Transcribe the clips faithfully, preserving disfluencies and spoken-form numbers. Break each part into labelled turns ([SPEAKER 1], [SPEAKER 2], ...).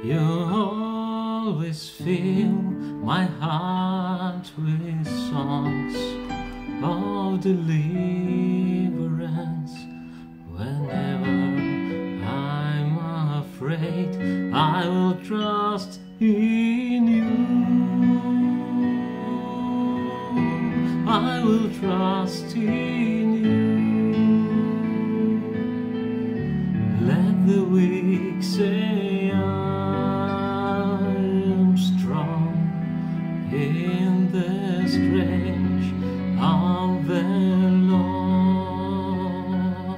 [SPEAKER 1] You always fill my heart with songs of deliverance. Whenever I'm afraid, I will trust in you. I will trust in you. Let the weak say I am strong in the strength of the Lord.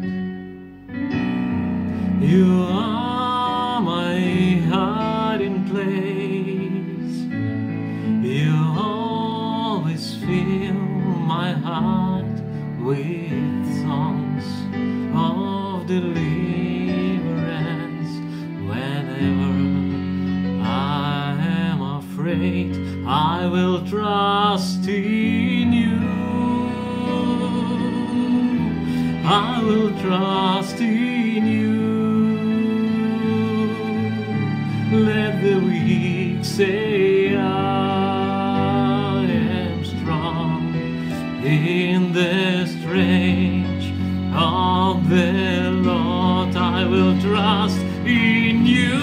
[SPEAKER 1] You are my hiding place. You always fill my heart with songs of deliverance. Whenever I am afraid, I will trust in you. I will trust in you. Let the weak say I am strong in the strength of the Lord. I will trust in you.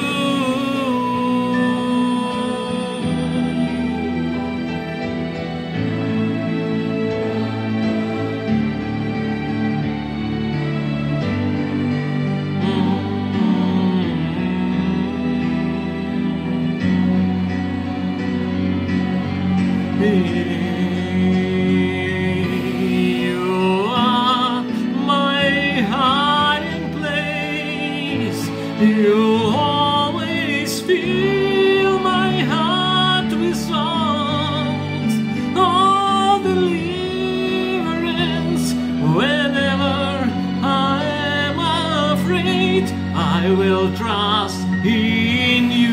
[SPEAKER 1] You are my hiding place. You always fill my heart with songs of deliverance. Whenever I am afraid, I will trust in you.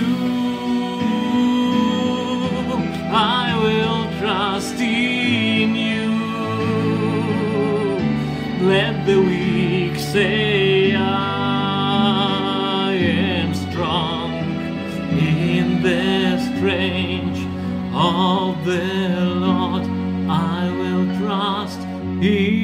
[SPEAKER 1] I will trust in you. Let the weak say I am strong in the strength of the Lord. I will trust in